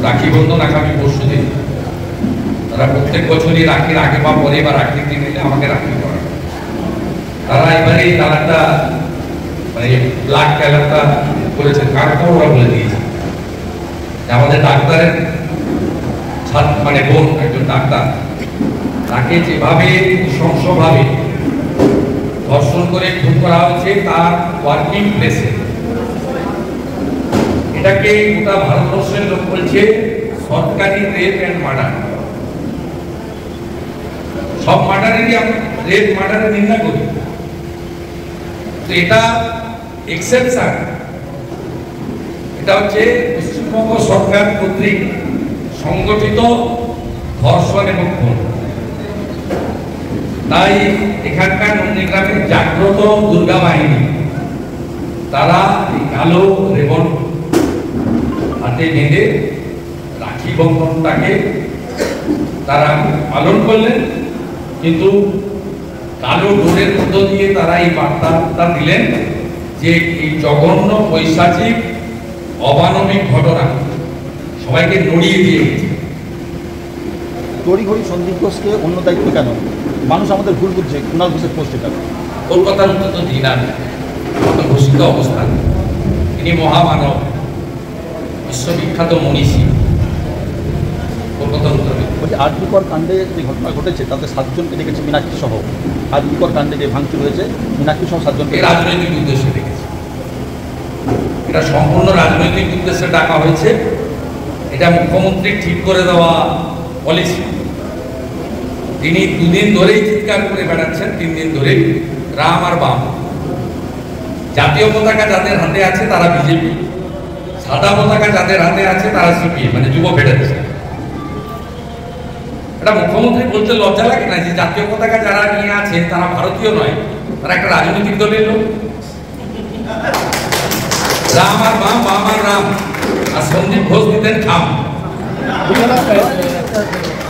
রাখি বন্ধন আগামী পরশুদিন। তারা প্রত্যেক বছরই রাখির আগে বা পরে বা রাখির দিন এলে আমাকে রাখি করে। তারা এবারেই তারা একটা মানে ব্লাড ক্যালেন্ডারটা করেছেন, কারণ ওরা বলে দিয়েছে আমাদের ডাক্তারের মানে বোন একজন ডাক্তার, তাকে যেভাবে নৃশংসভাবে ধর্ষণ করে খুন করা হয়েছে তার ওয়ার্কিং প্লেসে, এটাকে গোটা ভারতবর্ষের লোক বলছে সরকারি রেপ অ্যান্ড মার্ডার। সব মার্ডারেরই আমরা রেপ মার্ডারের নিন্দা করি, তো এটা এক্সেপশন। এটা হচ্ছে পশ্চিমবঙ্গ সরকার কর্তৃক সংগঠিত ধর্ষণ এবং খুন। তাই এখানকার নন্দীগ্রামের জাগ্রত দুর্গা বাহিনী তারা এই কালো রেবন হাতে বেঁধে রাখি বন্ধনটাকে তারা পালন করলেন, কিন্তু কালো ডোরের মধ্য দিয়ে তারা এই বার্তাটা দিলেন যে এই জঘন্য পৈশাচিক অমানবিক ঘটনা সবাইকে নড়িয়ে দিয়ে গেছে। তড়িঘড়ি সন্দীপ ঘোষকে অন্য দায়িত্ব কেন? মানুষ আমাদের ভুল বুঝছে কুণাল ঘোষের পোস্টে কেন? কলকাতার অন্তত দিনার ঘোষিত অবস্থান, তিনি মহামানব, বিশ্ববিখ্যাত মনীষী, কলকাতার উত্তরে। বলছি আরজিকর কাণ্ডে যে ঘটনা ঘটেছে তাতে 7 জনকে ডেকেছে, মীনাক্ষী সহ। আরজিকর কাণ্ডে যে ভাঙচুর হয়েছে মীনাক্ষী সহ 7 জনকে রাজনৈতিক উদ্দেশ্যে ডেকেছে। এটা সম্পূর্ণ রাজনৈতিক উদ্দেশ্যে ডাকা হয়েছে। এটা মুখ্যমন্ত্রী ঠিক করে দেওয়া পলিসি। তিনি 2 দিন ধরেই চিৎকার করে বেড়াচ্ছেন, 3 দিন ধরেই রাম আর বাম। জাতীয় পতাকা যাদের হাতে আছে তারা বিজেপি, সাদা পতাকা যাদের হাতে আছে তারা সিপিএম, মানে যুব ফেডারেশন। এটা মুখ্যমন্ত্রী বলতে লজ্জা লাগে না যে জাতীয় পতাকা যারা নিয়ে আছে তারা ভারতীয় নয়, তারা একটা রাজনৈতিক দলের লোক। রাম আর বাম, বাম আর রাম, আর সন্দীপ ঘোষ দিতেন খাম।